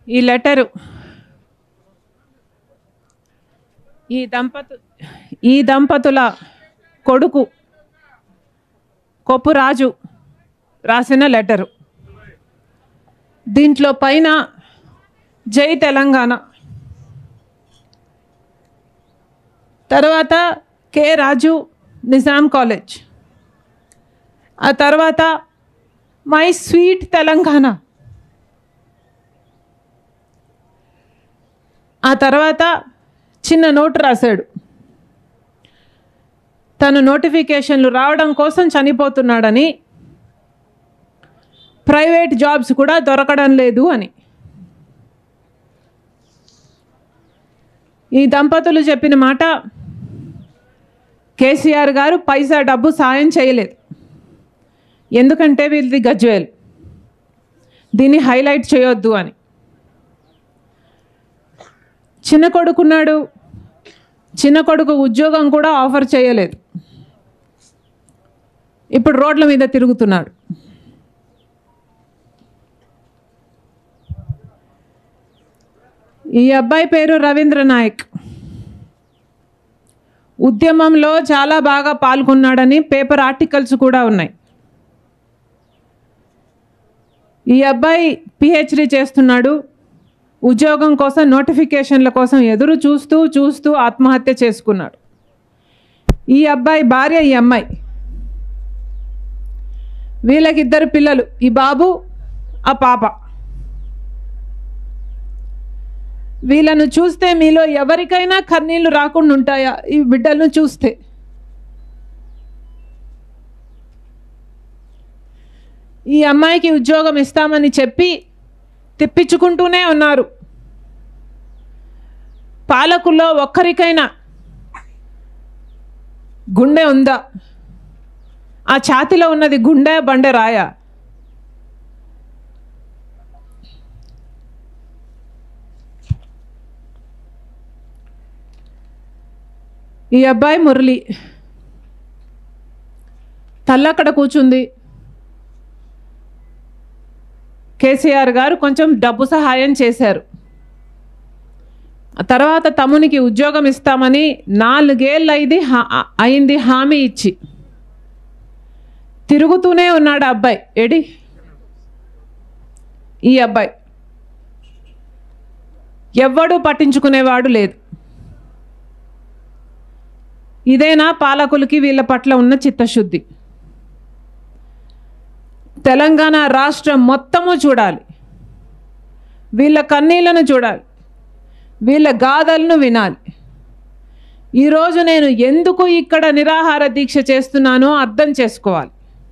ఈ లెటరు ఈ దంపతుల కొడుకు కొప్పు రాజు రాసిన లెటరు. దీంట్లో పైన జై తెలంగాణ, తర్వాత కే రాజు నిజాం కాలేజ్, ఆ తర్వాత మై స్వీట్ తెలంగాణ, ఆ తర్వాత చిన్న నోటు రాశాడు. తను నోటిఫికేషన్లు రావడం కోసం చనిపోతున్నాడని, ప్రైవేట్ జాబ్స్ కూడా దొరకడం లేదు అని. ఈ దంపతులు చెప్పిన మాట, కేసీఆర్ గారు పైసా డబ్బు సాయం చేయలేదు, ఎందుకంటే వీళ్ళది గజ్వేల్, దీన్ని హైలైట్ చేయొద్దు అని. చిన్న కొడుకున్నాడు, చిన్న కొడుకు ఉద్యోగం కూడా ఆఫర్ చేయలేదు, ఇప్పుడు రోడ్ల మీద తిరుగుతున్నాడు. ఈ అబ్బాయి పేరు రవీంద్ర నాయక్. ఉద్యమంలో చాలా బాగా పాల్గొన్నాడని పేపర్ ఆర్టికల్స్ కూడా ఉన్నాయి. ఈ అబ్బాయి పిహెచ్డి చేస్తున్నాడు. ఉద్యోగం కోసం నోటిఫికేషన్ల కోసం ఎదురు చూస్తూ ఆత్మహత్య చేసుకున్నాడు. ఈ అబ్బాయి భార్య ఈ అమ్మాయి, వీళ్ళకి 2 పిల్లలు, ఈ బాబు ఆ పాప. వీళ్ళను చూస్తే మీలో ఎవరికైనా కన్నీళ్లు రాకుండా ఉంటాయా? ఈ బిడ్డలను చూస్తే. ఈ అమ్మాయికి ఉద్యోగం ఇస్తామని చెప్పి తిప్పించుకుంటూనే ఉన్నారు. పాలకుల్లో ఒక్కరికైనా గుండె ఉందా? ఆ ఛాతిలో ఉన్నది గుండె బండె రాయ? ఈ అబ్బాయి మురళి, తల్లక్కడ కూర్చుంది. కేసీఆర్ గారు కొంచెం డబ్బు సహాయం చేశారు. తర్వాత తమ్మునికి ఉద్యోగం ఇస్తామని 4 ఏళ్ళు అయింది హామీ ఇచ్చి. తిరుగుతూనే ఉన్నాడు అబ్బాయి. ఏడి ఈ అబ్బాయి? ఎవ్వడూ పట్టించుకునేవాడు లేదు. ఇదేనా పాలకులకి వీళ్ళ పట్ల ఉన్న చిత్తశుద్ధి? తెలంగాణ రాష్ట్రం మొత్తము చూడాలి, వీళ్ళ కన్నీళ్లను చూడాలి, వీళ్ళ గాథలను వినాలి. ఈరోజు నేను ఎందుకు ఇక్కడ నిరాహార దీక్ష చేస్తున్నానో అర్థం చేసుకోవాలి.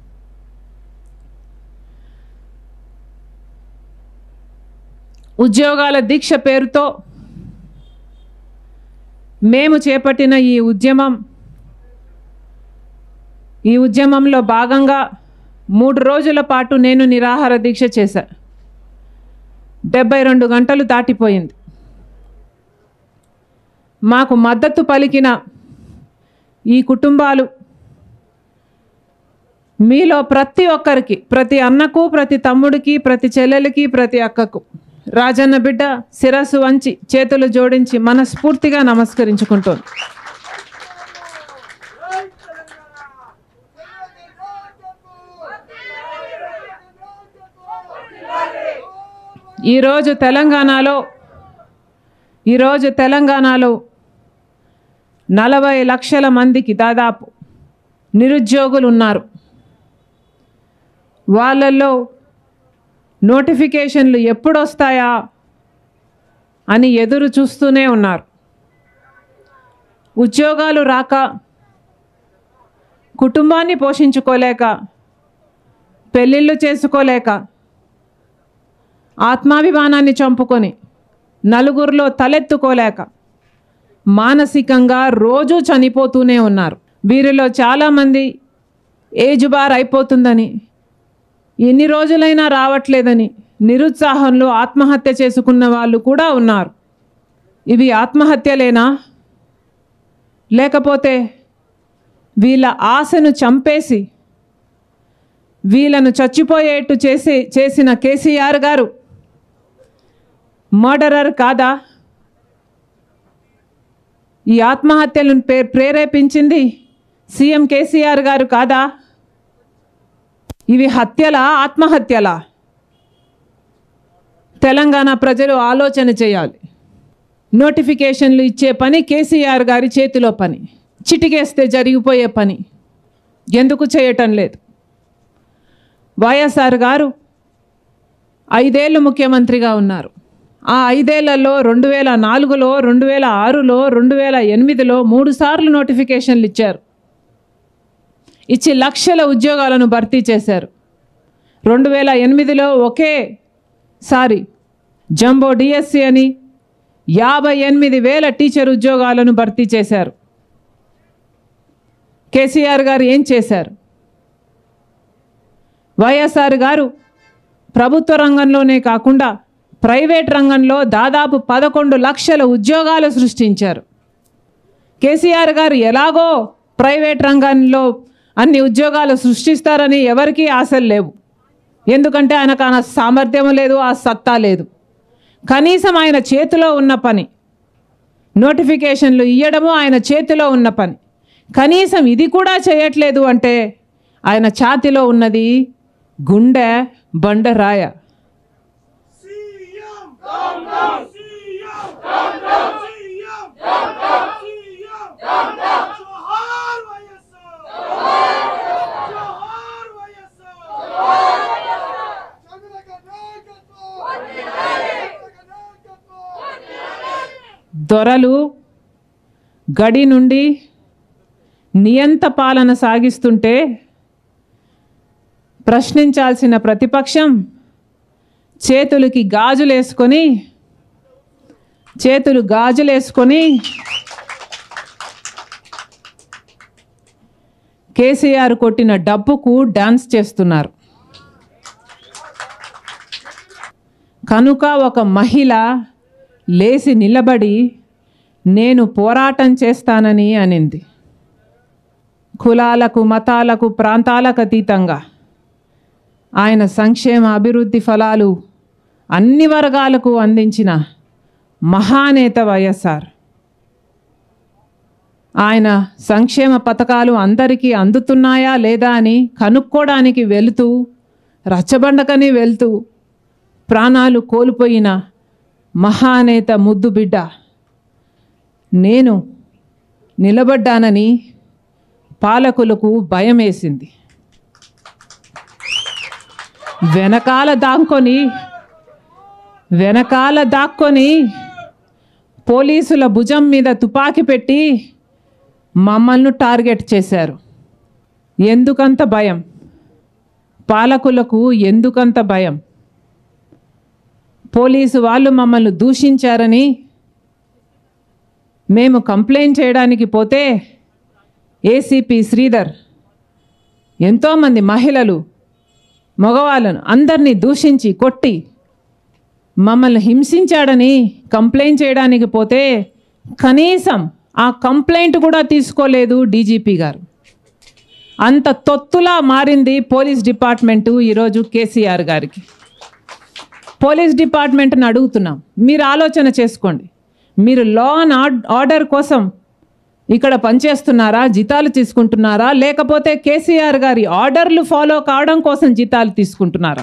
ఉద్యోగాల దీక్ష పేరుతో మేము చేపట్టిన ఈ ఉద్యమంలో భాగంగా 3 రోజుల పాటు నేను నిరాహార దీక్ష చేశాను. 72 గంటలు దాటిపోయింది. మాకు మద్దతు పలికిన ఈ కుటుంబాలు, మీలో ప్రతి ఒక్కరికి, ప్రతి అన్నకు, ప్రతి తమ్ముడికి, ప్రతి చెల్లెలికి, ప్రతి అక్కకు రాజన్న బిడ్డ శిరస్సు వంచి చేతులు జోడించి మనస్ఫూర్తిగా నమస్కరించుకుంటోంది. ఈరోజు తెలంగాణలో 40 లక్షల మందికి దాదాపు నిరుద్యోగులు ఉన్నారు. వాళ్ళల్లో నోటిఫికేషన్లు ఎప్పుడు వస్తాయా అని ఎదురు చూస్తూనే ఉన్నారు. ఉద్యోగాలు రాక, కుటుంబాన్ని పోషించుకోలేక, పెళ్ళిళ్ళు చేసుకోలేక, ఆత్మాభిమానాన్ని చంపుకొని నలుగురిలో తలెత్తుకోలేక మానసికంగా రోజు చనిపోతూనే ఉన్నారు. వీరిలో చాలామంది ఏజ్ బార్ అయిపోతుందని, ఎన్ని రోజులైనా రావట్లేదని నిరుత్సాహంలో ఆత్మహత్య చేసుకున్న వాళ్ళు కూడా ఉన్నారు. ఇవి ఆత్మహత్యలేనా? లేకపోతే వీళ్ళ ఆశను చంపేసి వీళ్ళను చచ్చిపోయేట్టు చేసిన కేసీఆర్ గారు మర్డరర్ కాదా? ఈ ఆత్మహత్యలను ప్రేరేపించింది సీఎం కేసీఆర్ గారు కాదా? ఇవి హత్యలా, ఆత్మహత్యలా? తెలంగాణ ప్రజలు ఆలోచన చేయాలి. నోటిఫికేషన్లు ఇచ్చే పని కేసీఆర్ గారి చేతిలో పని, చిటికేస్తే జరిగిపోయే పని ఎందుకు చేయటం లేదు? వైఎస్ఆర్ గారు 5 ఏళ్ళు ముఖ్యమంత్రిగా ఉన్నారు. ఆ 5 ఏళ్లలో 2004లో, 2006లో, 2008లో 3 సార్లు నోటిఫికేషన్లు ఇచ్చారు. ఇచ్చి లక్షల ఉద్యోగాలను భర్తీ చేశారు. 2008లో ఒకేసారి జంబో డిఎస్సి అని 58,000 టీచర్ ఉద్యోగాలను భర్తీ చేశారు. కేసీఆర్ గారు ఏం చేశారు? వైఎస్ఆర్ గారు ప్రభుత్వ రంగంలోనే కాకుండా ప్రైవేట్ రంగంలో దాదాపు 11 లక్షల ఉద్యోగాలు సృష్టించారు. కేసీఆర్ గారు ఎలాగో ప్రైవేట్ రంగంలో అన్ని ఉద్యోగాలు సృష్టిస్తారని ఎవరికీ ఆశలు లేవు. ఎందుకంటే ఆయనకు ఆ సామర్థ్యం లేదు, ఆ సత్తా లేదు. కనీసం ఆయన చేతిలో ఉన్న పని, నోటిఫికేషన్లు ఇవ్వడము ఆయన చేతిలో ఉన్న పని, కనీసం ఇది కూడా చేయట్లేదు అంటే ఆయన ఛాతిలో ఉన్నది గుండె బండరాయ. దొరలు గడి నుండి నియంత పాలన సాగిస్తుంటే ప్రశ్నించాల్సిన ప్రతిపక్షం చేతులు గాజులేసుకొని కేసీఆర్ కొట్టిన డబ్బుకు డాన్స్ చేస్తున్నారు. కనుక ఒక మహిళ లేచి నిలబడి నేను పోరాటం చేస్తానని అనింది. కులాలకు, మతాలకు, ప్రాంతాలకు అతీతంగా ఆయన సంక్షేమ అభివృద్ధి ఫలాలు అన్ని వర్గాలకు అందించిన మహానేత వైఎస్ఆర్. ఆయన సంక్షేమ పథకాలు అందరికీ అందుతున్నాయా లేదా అని కనుక్కోవడానికి వెళుతూ, రచ్చబండకని వెళ్తూ ప్రాణాలు కోల్పోయిన మహానేత ముద్దు బిడ్డ. నేను నిలబడ్డానని పాలకులకు భయం వేసింది. వెనకాల దాక్కొని పోలీసుల భుజం మీద తుపాకీ పెట్టి మమ్మల్ని టార్గెట్ చేశారు. ఎందుకంత భయం? పాలకులకు ఎందుకంత భయం? పోలీసు వాళ్ళు మమ్మల్ని దూషించారని మేము కంప్లైంట్ చేయడానికి పోతే ఏసీపీ శ్రీధర్ ఎంతోమంది మహిళలు, మగవాళ్ళను అందరినీ దూషించి కొట్టి మమ్మల్ని హింసించాడని కంప్లైంట్ చేయడానికి పోతే కనీసం ఆ కంప్లైంట్ కూడా తీసుకోలేదు డీజీపీ గారు. అంత తొత్తులా మారింది పోలీస్ డిపార్ట్మెంటు ఈరోజు కేసీఆర్ గారికి. పోలీస్ డిపార్ట్మెంట్ని అడుగుతున్నాం, మీరు ఆలోచన చేసుకోండి. మీరు లా అండ్ ఆర్డర్ కోసం ఇక్కడ పనిచేస్తున్నారా, జీతాలు తీసుకుంటున్నారా, లేకపోతే కేసీఆర్ గారి ఆర్డర్లు ఫాలో కావడం కోసం జీతాలు తీసుకుంటున్నారా?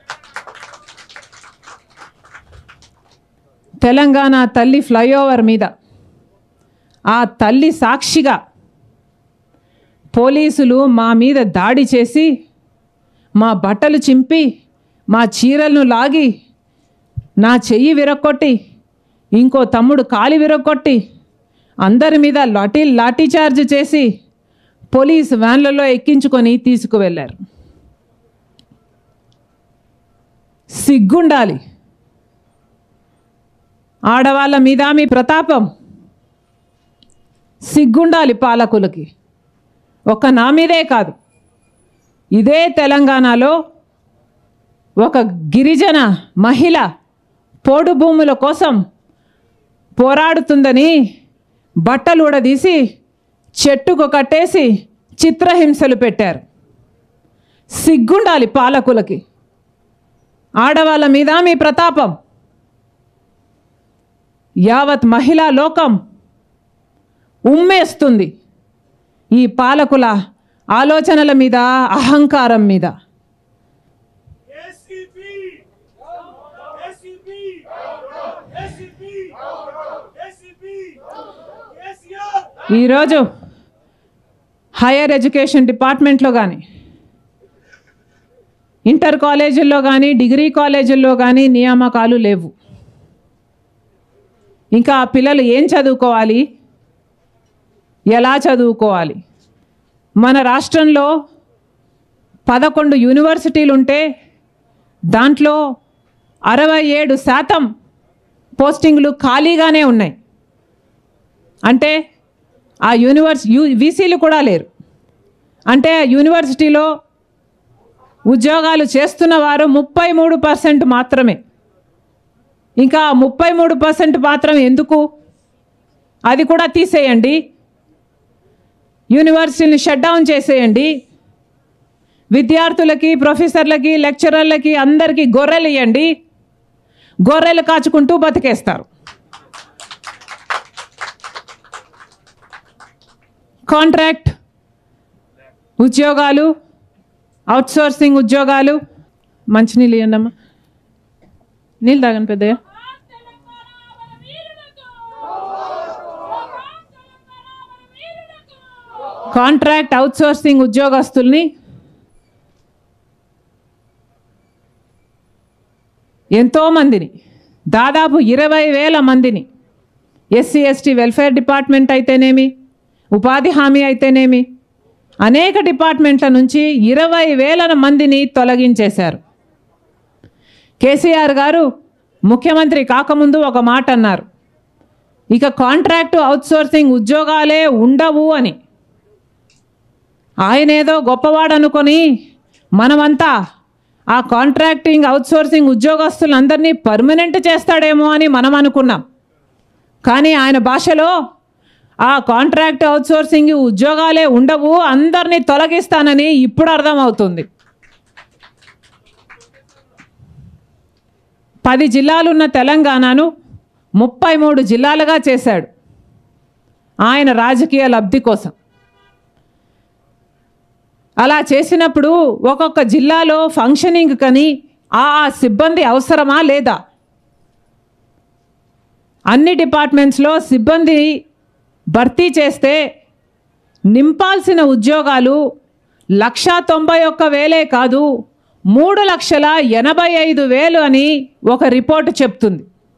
తెలంగాణ తల్లి ఫ్లైఓవర్ మీద ఆ తల్లి సాక్షిగా పోలీసులు మా మీద దాడి చేసి మా బట్టలు చింపి మా చీరలను లాగి నా చెయ్యి విరక్కొట్టి ఇంకో తమ్ముడు కాలి విరక్కొట్టి అందరి మీద లాఠీ చార్జ్ చేసి పోలీసు వ్యాన్లలో ఎక్కించుకొని తీసుకువెళ్ళారు. సిగ్గుండాలి. ఆడవాళ్ళ మీద మీ ప్రతాపం సిగ్గుండాలి పాలకులకి. ఒక నా మీదే కాదు, ఇదే తెలంగాణలో ఒక గిరిజన మహిళ పోడు భూముల కోసం పోరాడుతుందని బట్టలు ఊడదీసి చెట్టుకు కట్టేసి చిత్రహింసలు పెట్టారు. సిగ్గుండాలి పాలకులకి. ఆడవాళ్ళ మీద మీ ప్రతాపం. యావత్ మహిళా లోకం ఉమ్మేస్తుంది ఈ పాలకుల ఆలోచనల మీద, అహంకారం మీద. ఈరోజు హైయర్ ఎడ్యుకేషన్ డిపార్ట్మెంట్లో కానీ, ఇంటర్ కాలేజీల్లో కానీ, డిగ్రీ కాలేజీల్లో కానీ నియామకాలు లేవు. ఇంకా ఆ పిల్లలు ఏం చదువుకోవాలి, ఎలా చదువుకోవాలి? మన రాష్ట్రంలో 11 యూనివర్సిటీలు ఉంటే దాంట్లో 67% పోస్టింగ్లు ఖాళీగానే ఉన్నాయి. అంటే ఆ వీసీలు కూడా లేరు. అంటే ఆ యూనివర్సిటీలో ఉద్యోగాలు చేస్తున్న వారు 33% మాత్రమే. ఇంకా 33% మాత్రం ఎందుకు? అది కూడా తీసేయండి, యూనివర్సిటీని షట్ డౌన్ చేసేయండి. విద్యార్థులకి, ప్రొఫెసర్లకి, లెక్చరర్లకి అందరికీ గొర్రెలు ఇవ్వండి. గొర్రెలు కాచుకుంటూ బతికేస్తారు. కాంట్రాక్ట్ ఉద్యోగాలు, అవుట్సోర్సింగ్ ఉద్యోగాలు. మంచినీళ్ళు ఇవ్వండమ్మా, నీళ్ళు తాగండి పెద్దయ్య. కాంట్రాక్ట్ అవుట్సోర్సింగ్ ఉద్యోగస్తుల్ని ఎంతోమందిని, దాదాపు 20,000 మందిని ఎస్సీ ఎస్టీ వెల్ఫేర్ డిపార్ట్మెంట్ అయితేనేమి, ఉపాధి హామీ అయితేనేమి, అనేక డిపార్ట్మెంట్ల నుంచి 20,000 మందిని తొలగించేశారు. కేసీఆర్ గారు ముఖ్యమంత్రి కాకముందు ఒక మాట అన్నారు, ఇక కాంట్రాక్టు అవుట్సోర్సింగ్ ఉద్యోగాలే ఉండవు అని. ఆయన ఏదో గొప్పవాడు అనుకొని మనమంతా ఆ కాంట్రాక్టింగ్ అవుట్సోర్సింగ్ ఉద్యోగస్తులందరినీ పర్మనెంట్ చేస్తాడేమో అని మనం అనుకున్నాం. కానీ ఆయన భాషలో ఆ కాంట్రాక్ట్ అవుట్సోర్సింగ్ ఉద్యోగాలే ఉండవు, అందరినీ తొలగిస్తానని ఇప్పుడు అర్థమవుతుంది. 10 జిల్లాలున్న తెలంగాణను 33 జిల్లాలుగా చేశాడు ఆయన రాజకీయ లబ్ధి కోసం. అలా చేసినప్పుడు ఒక్కొక్క జిల్లాలో ఫంక్షనింగ్ కని ఆ సిబ్బంది అవసరమా లేదా? అన్ని డిపార్ట్మెంట్స్లో సిబ్బంది భర్తీ చేస్తే నింపాల్సిన ఉద్యోగాలు 191,000 కాదు, 3,85,000 అని ఒక రిపోర్టు చెప్తుంది.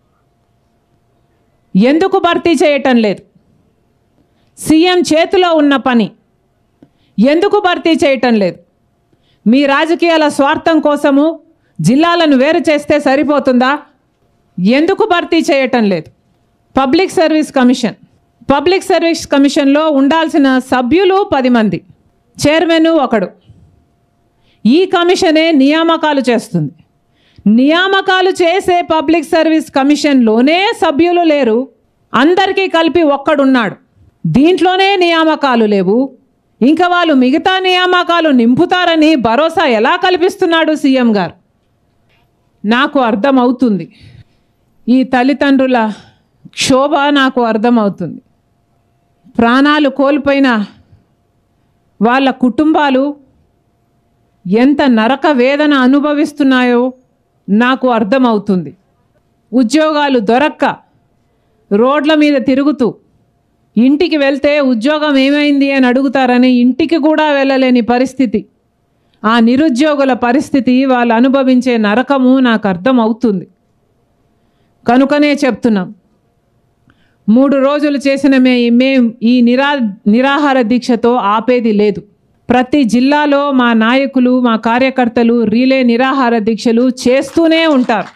ఎందుకు భర్తీ చేయటం లేదు? సీఎం చేతిలో ఉన్న పని ఎందుకు భర్తీ చేయటం లేదు? మీ రాజకీయాల స్వార్థం కోసము జిల్లాలను వేరు చేస్తే సరిపోతుందా? ఎందుకు భర్తీ చేయటం లేదు? పబ్లిక్ సర్వీస్ కమిషన్లో ఉండాల్సిన సభ్యులు 10 మంది, చైర్మన్ ఒకడు. ఈ కమిషనే నియామకాలు చేస్తుంది. నియామకాలు చేసే పబ్లిక్ సర్వీస్ కమిషన్లోనే సభ్యులు లేరు, అందరికీ కలిపి ఒక్కడున్నాడు. దీంట్లోనే నియామకాలు లేవు, ఇంకా వాళ్ళు మిగతా నియామకాలు నింపుతారని భరోసా ఎలా కల్పిస్తున్నాడు సీఎం గారు? నాకు అర్థమవుతుంది, ఈ తల్లిదండ్రుల క్షోభ నాకు అర్థమవుతుంది. ప్రాణాలు కోల్పోయిన వాళ్ళ కుటుంబాలు ఎంత నరక వేదన అనుభవిస్తున్నాయో నాకు అర్థమవుతుంది. ఉద్యోగాలు దొరక్క రోడ్ల మీద తిరుగుతూ ఇంటికి వెళ్తే ఉద్యోగం ఏమైంది అని అడుగుతారని ఇంటికి కూడా వెళ్ళలేని పరిస్థితి, ఆ నిరుద్యోగుల పరిస్థితి, వాళ్ళు అనుభవించే నరకము నాకు అర్థమవుతుంది. కనుకనే చెప్తున్నాం, 3 రోజులు చేసిన మేము ఈ నిరాహార దీక్షతో ఆపేది లేదు. ప్రతి జిల్లాలో మా నాయకులు, మా కార్యకర్తలు రీలే నిరాహార దీక్షలు చేస్తూనే ఉంటారు.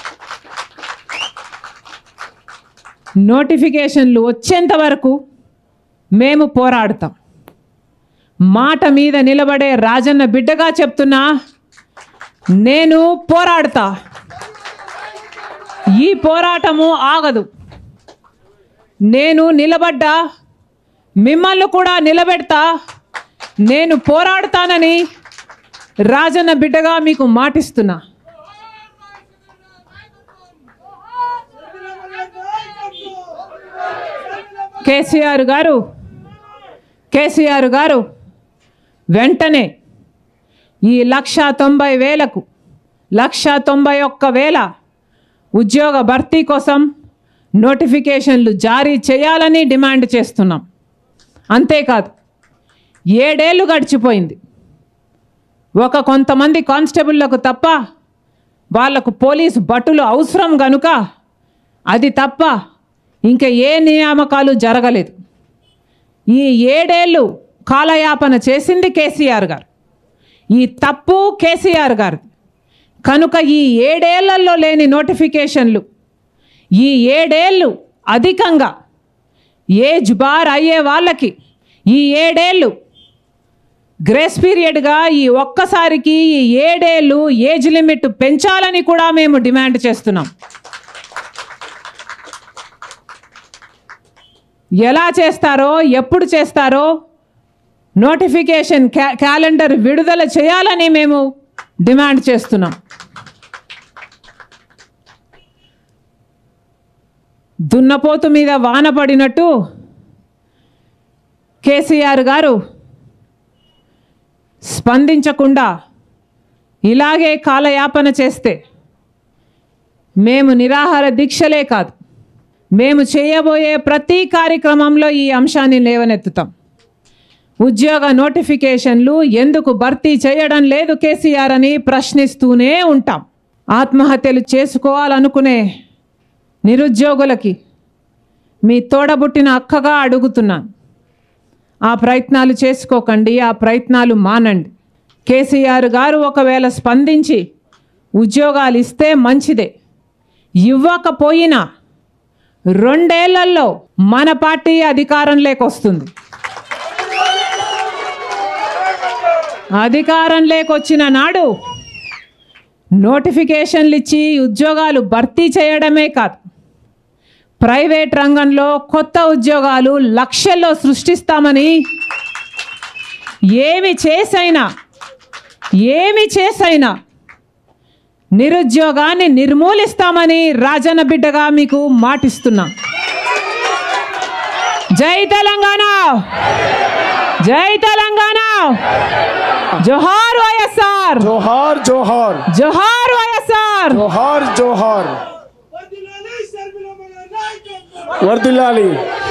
నోటిఫికేషన్లు వచ్చేంత వరకు మేము పోరాడతాం. మాట మీద నిలబడే రాజన్న బిడ్డగా చెప్తున్నా, నేను పోరాడతా. ఈ పోరాటము ఆగదు. నేను నిలబడ్డా, మిమ్మల్ని కూడా నిలబెడతా. నేను పోరాడతానని రాజన్న బిడ్డగా మీకు మాటిస్తున్నా. కేసీఆర్ గారు వెంటనే ఈ 1,90,000కు 1,91,000 ఉద్యోగ భర్తీ కోసం నోటిఫికేషన్లు జారీ చేయాలని డిమాండ్ చేస్తున్నాం. అంతేకాదు 7 ఏళ్ళు గడిచిపోయింది. కొంతమంది కానిస్టేబుళ్లకు తప్ప వాళ్లకు పోలీసు భటులు అవసరం గనుక అది తప్ప ఇంకా ఏ నియామకాలు జరగలేదు. ఈ 7 ఏళ్ళు కాలయాపన చేసింది కేసీఆర్ గారు. ఈ తప్పు కేసీఆర్ గారు కనుక ఈ 7 ఏళ్లలో లేని నోటిఫికేషన్లు ఈ 7 ఏళ్ళు అధికంగా ఏజ్ బార్ అయ్యే వాళ్ళకి ఈ 7 ఏళ్ళు గ్రేస్ పీరియడ్గా ఈ ఒక్కసారికి ఈ 7 ఏళ్ళు ఏజ్ లిమిట్ పెంచాలని కూడా మేము డిమాండ్ చేస్తున్నాం. ఎలా చేస్తారో ఎప్పుడు చేస్తారో నోటిఫికేషన్ క్యాలెండర్ విడుదల చేయాలని మేము డిమాండ్ చేస్తున్నాం. దున్నపోతు మీద వాన పడినట్టు కేసీఆర్ గారు స్పందించకుండా ఇలాగే కాలయాపన చేస్తే మేము నిరాహార దీక్షలే కాదు, మేము చేయబోయే ప్రతి కార్యక్రమంలో ఈ అంశాన్ని లేవనెత్తుతాం. ఉద్యోగ నోటిఫికేషన్లు ఎందుకు భర్తీ చేయడం లేదు కేసీఆర్ అని ప్రశ్నిస్తూనే ఉంటాం. ఆత్మహత్యలు చేసుకోవాలనుకునే నిరుద్యోగులకి మీ తోడబుట్టిన అక్కగా అడుగుతున్నాను, ఆ ప్రయత్నాలు చేసుకోకండి, ఆ ప్రయత్నాలు మానండి. కేసీఆర్ గారు ఒకవేళ స్పందించి ఉద్యోగాలు ఇస్తే మంచిదే, ఇవ్వకపోయినా 2 ఏళ్లలో మన పార్టీ అధికారంలోకి వస్తుంది. అధికారంలోకి వచ్చిన నాడు నోటిఫికేషన్లు ఇచ్చి ఉద్యోగాలు భర్తీ చేయడమే కాదు, ప్రైవేట్ రంగంలో కొత్త ఉద్యోగాలు లక్షల్లో సృష్టిస్తామని ఏమి చేసైనా నిరుద్యోగాన్ని నిర్మూలిస్తామని రాజన్న బిడ్డగా మీకు మాటిస్తున్నాం. జై తెలంగాణ, జై తెలంగాణ, జోహార్ వైఎస్ఆర్, జోహార్ జోహార్, జోహార్ వైఎస్ఆర్, జోహార్ జోహార్, వర్ధిల్లాలి.